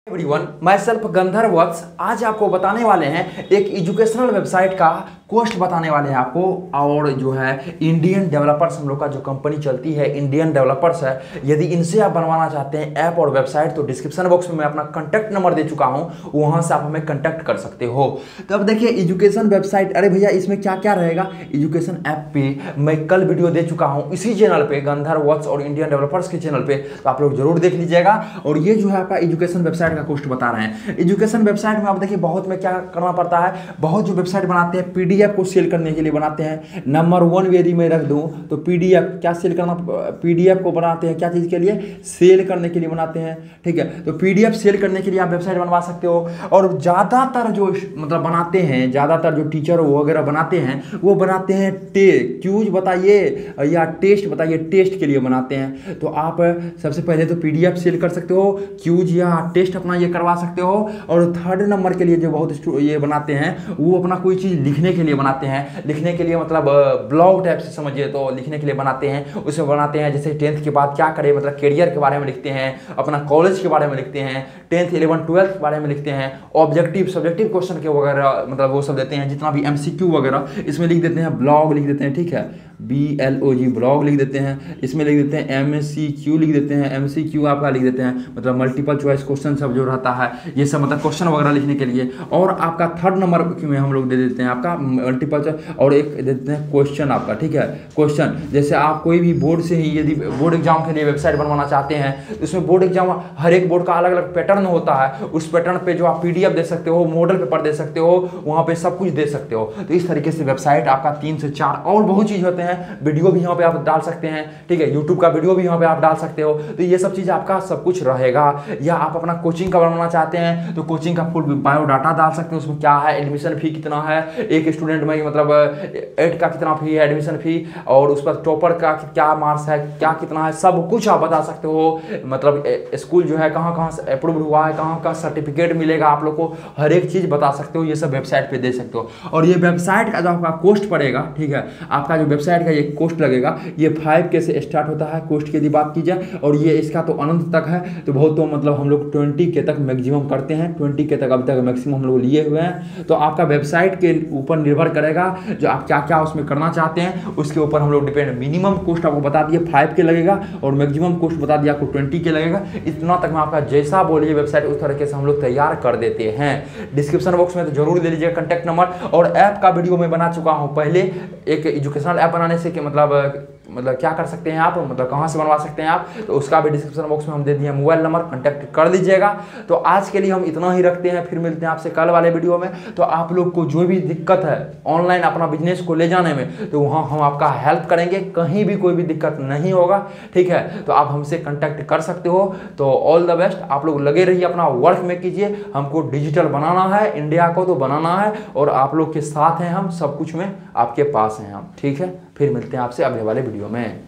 Everyone, my self गंधर्व वत्स। आज आपको बताने वाले हैं एक एजुकेशनल वेबसाइट का कोस्ट बताने वाले हैं आपको। और जो है इंडियन डेवलपर्स, हम लोग का जो कंपनी चलती है इंडियन डेवलपर्स है, यदि इनसे आप बनवाना चाहते हैं ऐप और वेबसाइट तो डिस्क्रिप्शन बॉक्स में मैं अपना कॉन्टैक्ट नंबर दे चुका हूं, वहां से आप हमें कॉन्टैक्ट कर सकते हो। तो अब देखिए एजुकेशन वेबसाइट, अरे भैया इसमें क्या क्या रहेगा। एजुकेशन ऐप पे मैं कल वीडियो दे चुका हूँ इसी चैनल पे, गंधर्व वत्स और इंडियन डेवलपर्स के चैनल पे, तो आप लोग जरूर देख लीजिएगा। और ये जो है आपका एजुकेशन वेबसाइट का कोस्ट बता रहे हैं। एजुकेशन वेबसाइट में आप देखिए बहुत में क्या करना पड़ता है, बहुत जो वेबसाइट बनाते हैं पीडीएफ को सेल करने के लिए बनाते हैं। नंबर 1 यदि मैं रख दूं तो पीडीएफ क्या सेल करना, पीडीएफ को बनाते हैं क्या चीज के लिए, सेल करने के लिए बनाते हैं। ठीक है, तो पीडीएफ सेल करने के लिए आप वेबसाइट बनवा सकते हो। और ज्यादातर जो मतलब बनाते हैं, ज्यादातर जो टीचर वगैरह बनाते हैं वो बनाते हैं क्यूज बताइए या टेस्ट बताइए, टेस्ट के लिए बनाते हैं। तो आप सबसे पहले तो पीडीएफ सेल कर सकते हो, क्यूज या टेस्ट अपना ये करवा सकते हो। और थर्ड नंबर के लिए जो बहुत ये बनाते हैं वो अपना कोई चीज़ लिखने के लिए बनाते हैं। लिखने के लिए मतलब ब्लॉग टाइप से समझिए, तो लिखने के लिए बनाते हैं। उसमें बनाते हैं जैसे 10th के बाद क्या करें, मतलब कैरियर के बारे में लिखते हैं, अपना कॉलेज के बारे में लिखते हैं, 10th 11th 12th के बारे में लिखते हैं, ऑब्जेक्टिव सब्जेक्टिव क्वेश्चन के वगैरह मतलब वो सब देते हैं, जितना भी एमसीक्यू वगैरह इसमें लिख देते हैं, ब्लॉग लिख देते हैं। ठीक है, BLOG ब्लॉग लिख देते हैं। इसमें लिख देते हैं MCQ लिख देते हैं, MCQ आपका लिख देते हैं मतलब मल्टीपल चॉइस क्वेश्चन सब जो रहता है ये सब मतलब क्वेश्चन वगैरह लिखने के लिए। और आपका थर्ड नंबर में हम लोग दे देते हैं आपका मल्टीपल चॉइस, और एक दे देते हैं क्वेश्चन आपका। ठीक है, क्वेश्चन जैसे आप कोई भी बोर्ड से ही यदि बोर्ड एग्जाम के लिए वेबसाइट बनवाना चाहते हैं तो इसमें बोर्ड एग्जाम हर एक बोर्ड का अलग अलग पैटर्न होता है, उस पैटर्न पे जो आप PDF दे सकते हो, मॉडल पेपर दे सकते हो, वहाँ पे सब कुछ दे सकते हो। तो इस तरीके से वेबसाइट आपका 3 से 4 और बहुत चीज़ होते हैं। वीडियो भी यहाँ पे आप डाल सकते हैं। ठीक है, यूट्यूब का वीडियो भी यहाँ पे आप डाल सकते हो। तो ये सब चीज़ आपका सब कुछ रहेगा। या आप अपना कोचिंग का बनवाना चाहते हैं तो कोचिंग का फुल बायोडाटा डाल सकते हैं, उसमें क्या है, एडमिशन फी कितना है, एक स्टूडेंट में मतलब 8 का कितना फी है एडमिशन फी, और उस पर टॉपर का क्या मार्क्स है, क्या कितना है, सब कुछ आप बता सकते हो। मतलब स्कूल जो है कहाँ कहाँ से अप्रूव हुआ है, कहाँ का सर्टिफिकेट मिलेगा आप लोग को, हर एक चीज़ बता सकते हो। ये सब वेबसाइट पे दे सकते हो। और ये वेबसाइट का जो आपका कोस्ट पड़ेगा, ठीक है, आपका जो वेबसाइट का ये कोस्ट लगेगा, ये 5K से स्टार्ट होता है कोस्ट की यदि बात की जाए, और ये इसका तो अनंत तक है। तो बहुत तो मतलब हम लोग 20K तक मैक्सिमम करते हैं, 20K तक अभी तक मैक्सिमम हम लोग लिए हुए हैं। तो आपका वेबसाइट के ऊपर निर्भर करेगा जो आप क्या क्या उसमें करना चाहते हैं, उसके ऊपर हम लोग डिपेंड। मिनिमम कोस्ट आपको बता दिए 5K लगेगा और मैक्सिमम कोस्ट बता दिया आपको 20K लगेगा। इतना तक में आपका जैसा बोलिए वेबसाइट उस तरीके से हम लोग तैयार कर देते हैं। डिस्क्रिप्शन बॉक्स में तो जरूर दे लीजिएगा कॉन्टैक्ट नंबर। और ऐप का वीडियो मैं बना चुका हूँ पहले, एक एजुकेशनल ऐप बनाने से कि मतलब क्या कर सकते हैं आप, मतलब कहाँ से बनवा सकते हैं आप, तो उसका भी डिस्क्रिप्शन बॉक्स में हम दे दिए मोबाइल नंबर, कॉन्टैक्ट कर लीजिएगा। तो आज के लिए हम इतना ही रखते हैं, फिर मिलते हैं आपसे कल वाले वीडियो में। तो आप लोग को जो भी दिक्कत है ऑनलाइन अपना बिजनेस को ले जाने में, तो वहाँ हम आपका हेल्प करेंगे, कहीं भी कोई भी दिक्कत नहीं होगा। ठीक है, तो आप हमसे कॉन्टैक्ट कर सकते हो। तो ऑल द बेस्ट, आप लोग लगे रहिए, अपना वर्क में कीजिए। हमको डिजिटल बनाना है, इंडिया को तो बनाना है, और आप लोग के साथ हैं हम, सब कुछ में आपके पास हैं हम। ठीक है, फिर मिलते हैं आपसे अगले वाले वीडियो में।